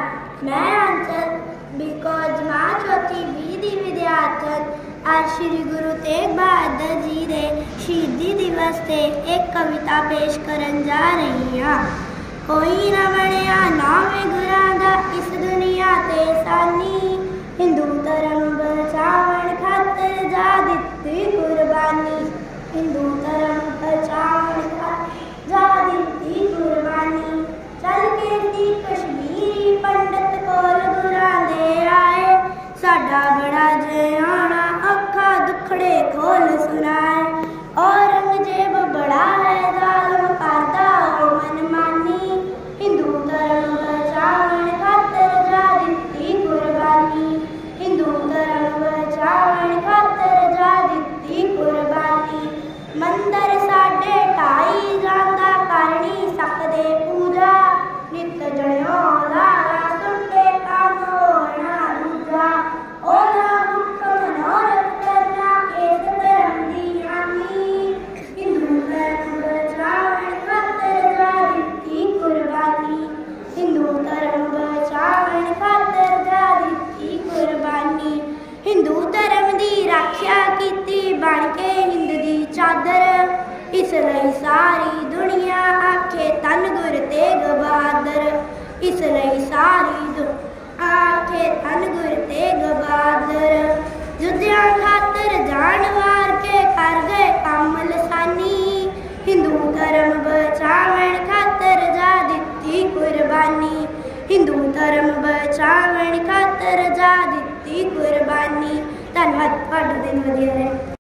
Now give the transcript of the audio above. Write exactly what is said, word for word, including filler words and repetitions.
मैं अंचल बीको जमात चौथी बी दी विद्यार्थन आज श्री गुरु तेग बहादुर जी दे शहीदी दिवस ते एक कविता पेश करन जा रही हाँ। कोई ना बनिया नौवें गुरां दा इस दुनिया ते सानी, हिंदू धर्म बचावन खातर जा दित्ती कुर्बानी, हिंदू धर्म बचावन खातर जा दित्ती कुर्बानी। चल के सी कश्मीरी पंडित कोल गुरां दे आए, साडा बड़ा जयाना अखा दुखड़े खोल सुनाए। औरंगजेब बड़ा है जालिम करदा ओ मनमानी, हिंदू धर्म बचावन खातर जा दित्ती कुर्बानी, हिंदू धर्म बचावन खातर जा दित्ती कुर्बानी। मंदिर साडे ढाई जांदा कर नहीं सकदे पूजा, नित जणियों लारा सुनते काम होना दूजा। ओला मुख मनोरथ करना इस धर्म दी हानि, हिंदू धर्म बचावन खातर जा दित्ती कुर्बानी, हिंदू धर्म बचावन खातर जा दित्ती कुर्बानी। हिंदू धर्म दी रक्षा कीती बन के हिंद दी चादर, इसलिए सारी दुनिया आखे धन गुरु तेग बहादुर, इसलिए सारी दुनिया आखे धन गुरु तेग बहादुर। युद्धां खातर जान वार के कर गए काम लसानी, हिंदू धर्म बचावन खातर जा दित्ती कुर्बानी, हिंदू धर्म बचावन खातर जा दित्ती कुर्बानी। धन्यवाद। दिन वधिया रहे।